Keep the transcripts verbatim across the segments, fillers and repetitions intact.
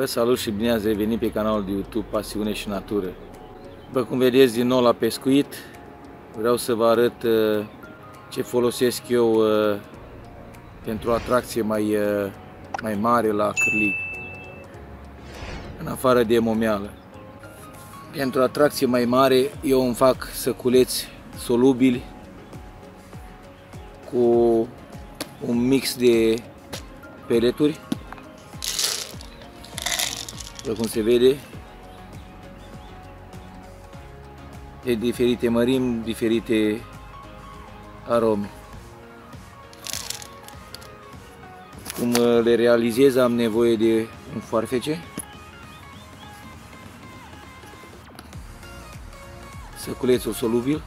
salut și bine ați revenit pe canalul de YouTube Pasiune și Natură. După cum vedeți, din nou la pescuit, vreau să vă arăt ce folosesc eu pentru o atracție mai, mai mare la cârlig, în afară de momeală. Pentru o atracție mai mare, eu îmi fac săculeți solubili cu un mix de peleturi, după cum se vede, de diferite mărimi, diferite arome. Cum le realizez, am nevoie de un foarfece, săculețul solubil,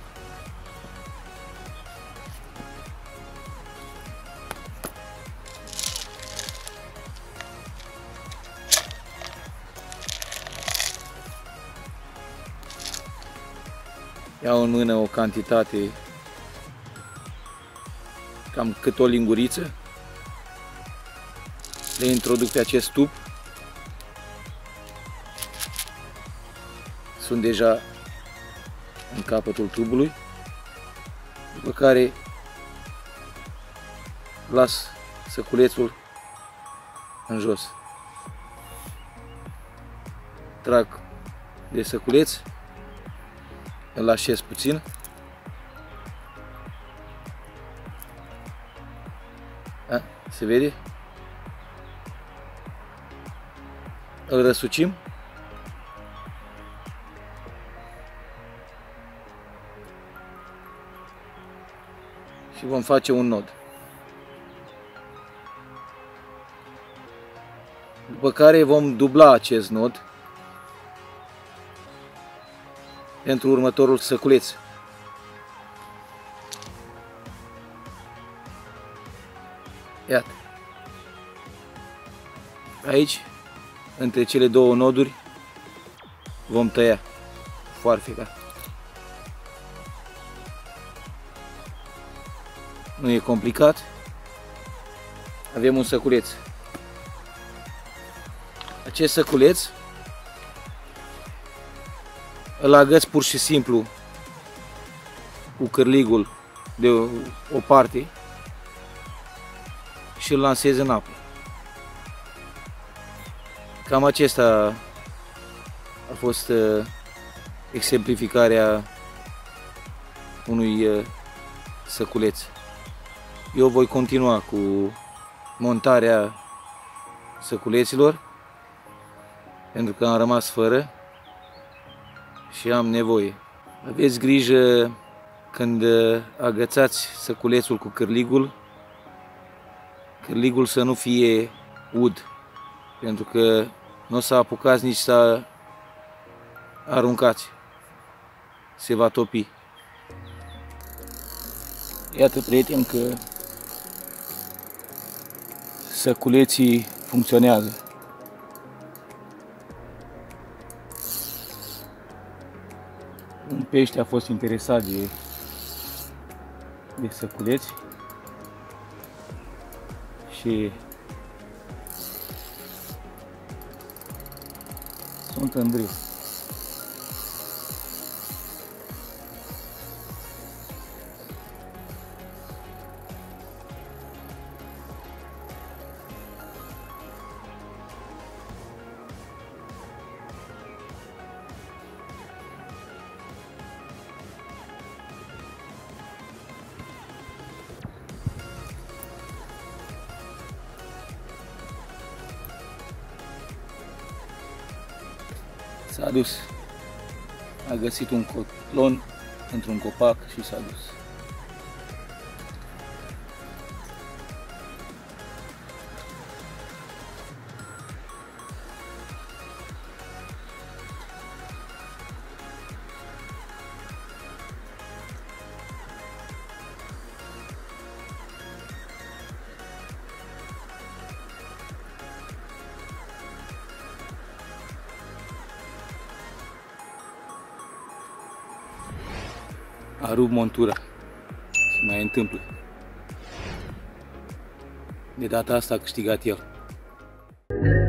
iau în mână o cantitate, cam cât o linguriță, le introduc pe acest tub, sunt deja în capătul tubului, după care las săculețul în jos, trag de săculeț, îl așez puțin, a, se vede, îl răsucim și vom face un nod, după care vom dubla acest nod pentru următorul săculeț. Iată. Aici, între cele două noduri, vom tăia foarfeca. Nu e complicat. Avem un săculeț. Acest săculeț îl agăți pur și simplu cu cârligul de o, o parte și îl lansezi în apă. Cam acesta a fost uh, exemplificarea unui uh, săculeț. Eu voi continua cu montarea săculeților, pentru că am rămas fără și am nevoie. Aveți grijă când agățați săculețul cu cârligul, cârligul să nu fie ud, pentru că nu o să apucați nici să aruncați, se va topi. Iată, prieteni, că săculeții funcționează. Un pește a fost interesat de, de săculeți și sunt în drift. S-a dus, a găsit un cotlon într-un copac și s-a dus. A rupt montura. Se mai întâmplă. De data asta a câștigat el.